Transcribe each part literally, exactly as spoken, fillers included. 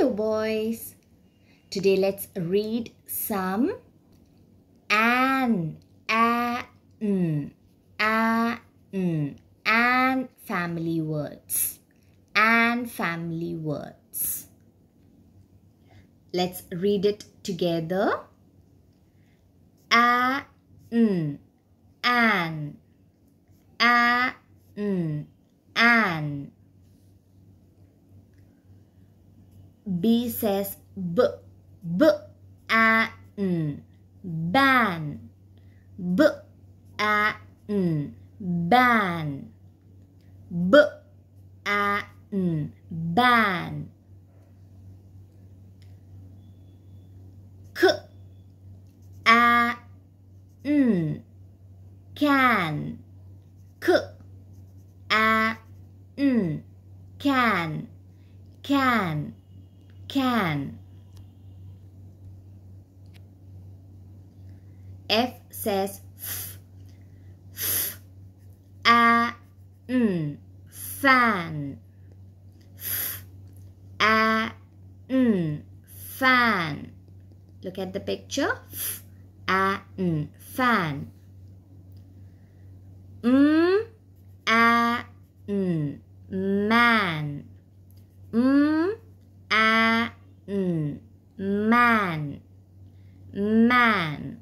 Hello boys. Today let's read some an, a, n, a, n, and family words. And family words. Let's read it together. A, n, an, a, n, an. B says b, b, a, n, ban, b, a, n, ban, b, a, n, ban. K, a, n, can, k, a, n, can, can, can. F says f, f, a, n, fan, f, a, n, fan. Look at the picture. F, a, n, fan. M, a, n, man. M, a, n, man, man.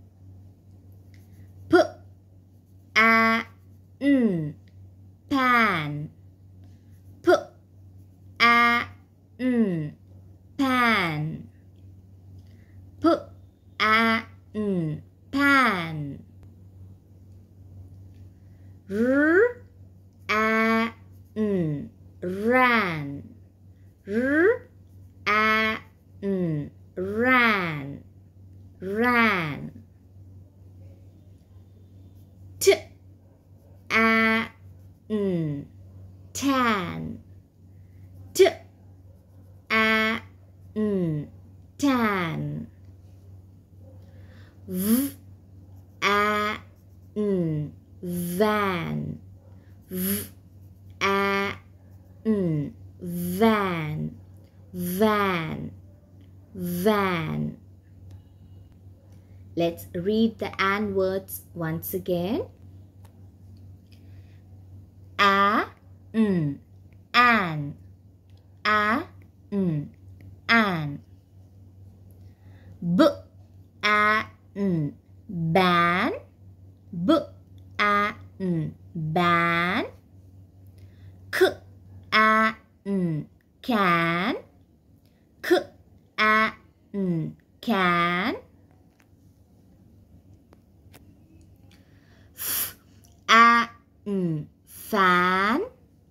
P, a, n, pan, p, a, n, pan, p, a, n, pan. R, a, n, ran, r, a, n, ran, ran. T, a, n, tan, t, a, n, tan. V, a, n, van, v, a, n, van, van, van. Let's read the and words once again. A, n, an, a, n, an. B, a, n, ban, b, a, n, ban. K, a, n, can, k, a, n, can. F, a, n, fan,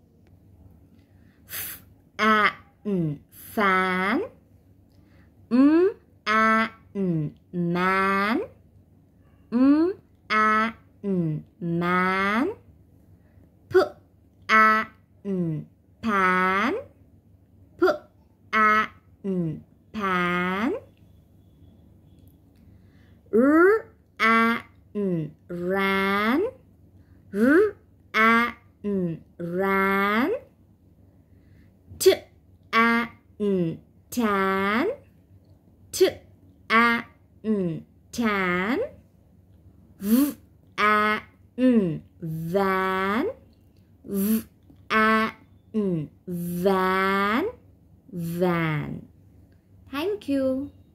f, a, n, fan. M, a, n, man, m, a, n, man. P, a, n, pan, p, a, n, pan. R, a, n, ran, r, a, n, ran. T, a, n, tan, t, a, n, tan. V, a, n, van, v, a, n, van, van. Thank you.